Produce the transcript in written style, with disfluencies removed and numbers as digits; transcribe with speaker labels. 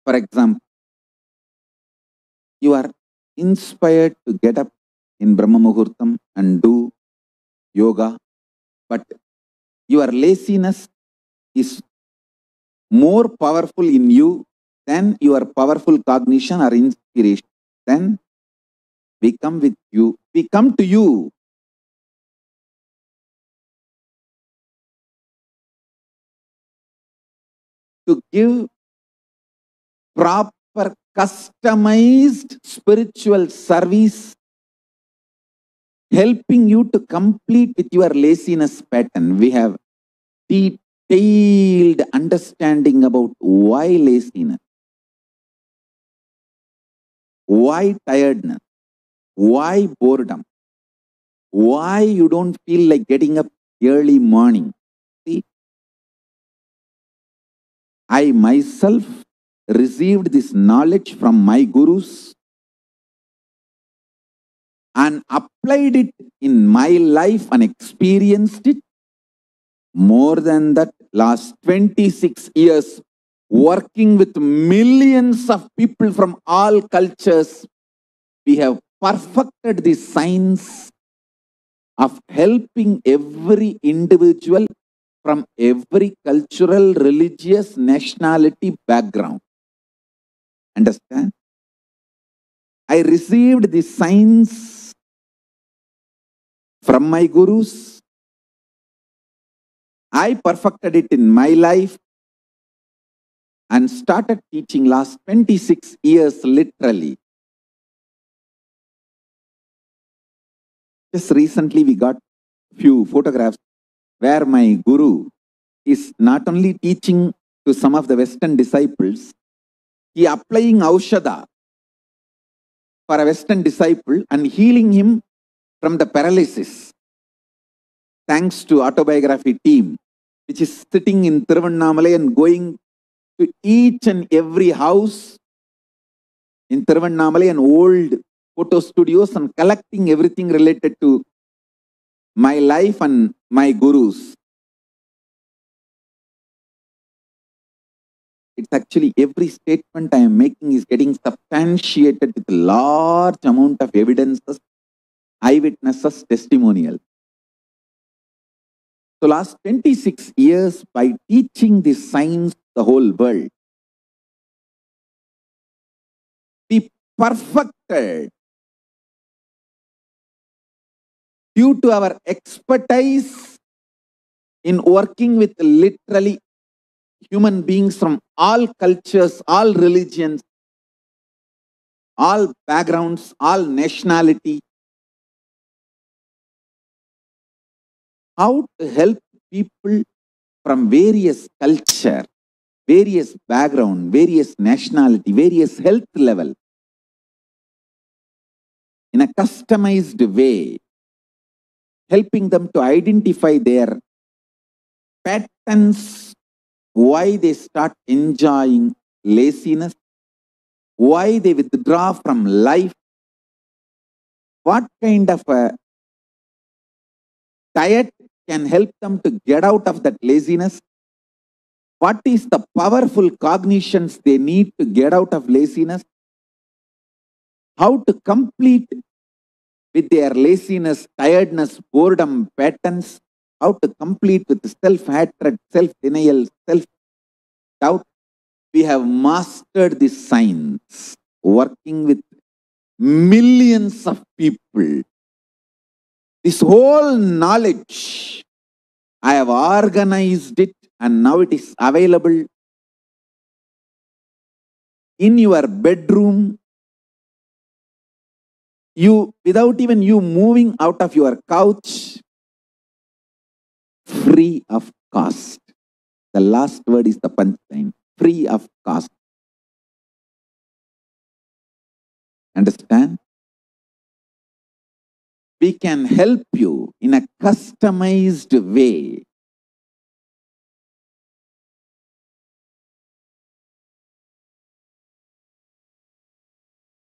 Speaker 1: For example, you are inspired to get up in Brahma Muhurtam and do yoga, but your laziness is more powerful in you than your powerful cognition or inspiration. Then we come with you, we come to you to give proper customized spiritual service, helping you to complete with your laziness pattern. We have detailed understanding about why laziness, why tiredness, why boredom, why you don't feel like getting up early morning. See, I myself received this knowledge from my gurus and applied it in my life and experienced it. More than that, last 26 years, working with millions of people from all cultures, we have perfected the science of helping every individual from every cultural, religious, nationality background. Understand? I received the science from my gurus. I perfected it in my life and started teaching last 26 years literally. Just recently we got few photographs where my guru is not only teaching to some of the Western disciples, he applying Aushadha for a Western disciple and healing him from the paralysis. Thanks to autobiography team, which is sitting in Tiruvannamalai and going to each and every house in Tiruvannamalai and old photo studios and collecting everything related to my life and my gurus. It's actually every statement I am making is getting substantiated with a large amount of evidences, eyewitnesses, testimonials. So last 26 years, by teaching this science to the whole world, we perfected due to our expertise in working with literally human beings from all cultures, all religions, all backgrounds, all nationality. How to help people from various culture, various background, various nationality, various health level in a customized way, helping them to identify their patterns, why they start enjoying laziness, why they withdraw from life, what kind of a diet can help them to get out of that laziness, what is the powerful cognitions they need to get out of laziness, how to complete with their laziness, tiredness, boredom patterns, how to complete with self-hatred, self-denial, self-doubt. We have mastered this science, working with millions of people. This whole knowledge, I have organized it and now it is available in your bedroom. You, without even you moving out of your couch, free of cost. The last word is the punchline, free of cost. Understand? We can help you in a customized way